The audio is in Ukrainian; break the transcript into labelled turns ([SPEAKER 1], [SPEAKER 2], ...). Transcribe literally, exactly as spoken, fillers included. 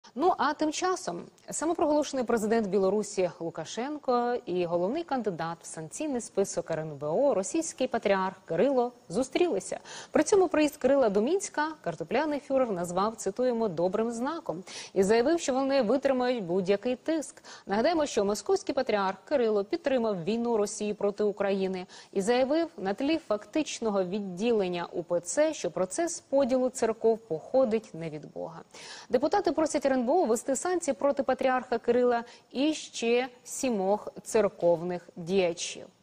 [SPEAKER 1] Ну, а тим часом самопроголошений президент Білорусі Лукашенко і головний кандидат в санкційний список ер ен бе о, російський патріарх Кирило, зустрілися. При цьому приїзд Кирила до Мінська картопляний фюрер назвав, цитуємо, добрим знаком і заявив, що вони витримають будь-який тиск. Нагадаємо, що московський патріарх Кирило підтримав війну Росії проти України і заявив на тлі фактичного відділення у пе це, що процес поділу церков походить не від Бога. Депутати просять ер ен бе о ввести санкції проти патріарха Кирила і ще сімох церковних діячів.